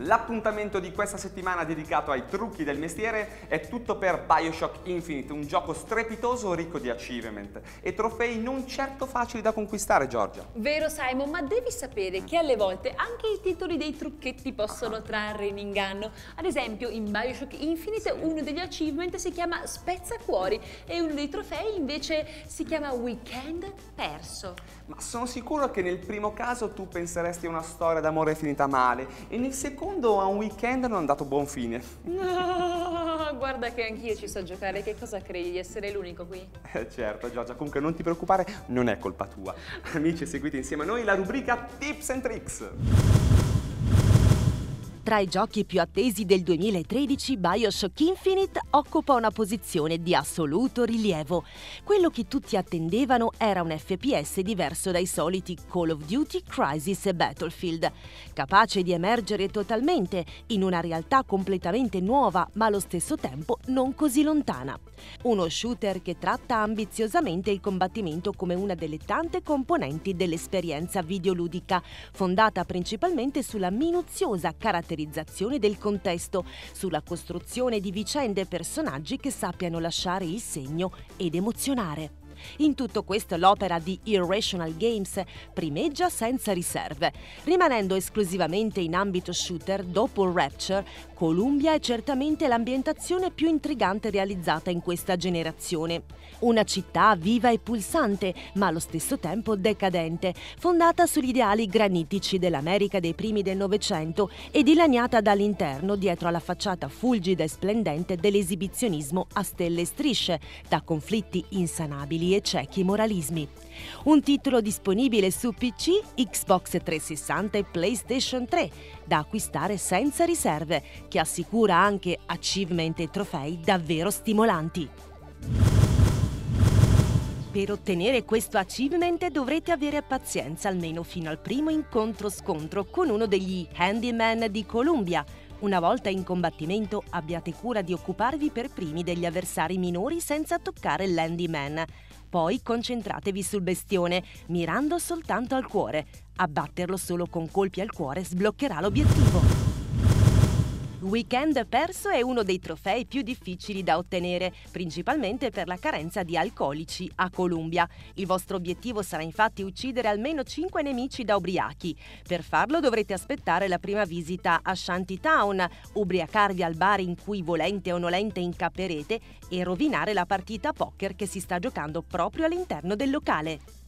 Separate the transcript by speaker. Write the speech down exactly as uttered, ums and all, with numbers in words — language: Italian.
Speaker 1: l'appuntamento di questa settimana dedicato ai trucchi del mestiere è tutto per BioShock Infinite, un gioco strepitoso ricco di achievement e trofei non certo facili da conquistare, Giorgia.
Speaker 2: Vero Simon, ma devi sapere che alle volte anche i titoli dei trucchetti possono trarre in inganno. Ad esempio in BioShock Infinite uno degli achievement si chiama Spezzacuori e uno dei trofei invece si chiama Weekend perso.
Speaker 1: Ma sono sicuro che nel primo caso tu penseresti a una storia d'amore finita male e nel secondo a un weekend non andato a buon fine.
Speaker 2: No, guarda che anch'io ci so giocare, che cosa credi di essere l'unico qui?
Speaker 1: Eh certo Giorgia, comunque non ti preoccupare, non è colpa tua. Amici, seguite insieme a noi la rubrica Tips and Tricks.
Speaker 3: Tra i giochi più attesi del duemilatredici, BioShock Infinite occupa una posizione di assoluto rilievo. Quello che tutti attendevano era un F P S diverso dai soliti Call of Duty, Crysis e Battlefield, capace di emergere totalmente in una realtà completamente nuova ma allo stesso tempo non così lontana. Uno shooter che tratta ambiziosamente il combattimento come una delle tante componenti dell'esperienza videoludica, fondata principalmente sulla minuziosa caratterizzazione del contesto, sulla costruzione di vicende e personaggi che sappiano lasciare il segno ed emozionare. In tutto questo l'opera di Irrational Games primeggia senza riserve. Rimanendo esclusivamente in ambito shooter, dopo Rapture, Columbia è certamente l'ambientazione più intrigante realizzata in questa generazione. Una città viva e pulsante, ma allo stesso tempo decadente, fondata sugli ideali granitici dell'America dei primi del Novecento e dilaniata dall'interno dietro alla facciata fulgida e splendente dell'esibizionismo a stelle e strisce, da conflitti insanabili e ciechi moralismi. Un titolo disponibile su P C, Xbox trecentosessanta e PlayStation tre, da acquistare senza riserve, che assicura anche achievement e trofei davvero stimolanti. Per ottenere questo achievement dovrete avere pazienza almeno fino al primo incontro-scontro con uno degli handyman di Columbia. Una volta in combattimento abbiate cura di occuparvi per primi degli avversari minori senza toccare l'handyman. Poi concentratevi sul bestione, mirando soltanto al cuore. Abbatterlo solo con colpi al cuore sbloccherà l'obiettivo. Weekend perso è uno dei trofei più difficili da ottenere, principalmente per la carenza di alcolici a Columbia. Il vostro obiettivo sarà infatti uccidere almeno cinque nemici da ubriachi. Per farlo dovrete aspettare la prima visita a Shantytown, ubriacarvi al bar in cui volente o nolente incapperete e rovinare la partita a poker che si sta giocando proprio all'interno del locale.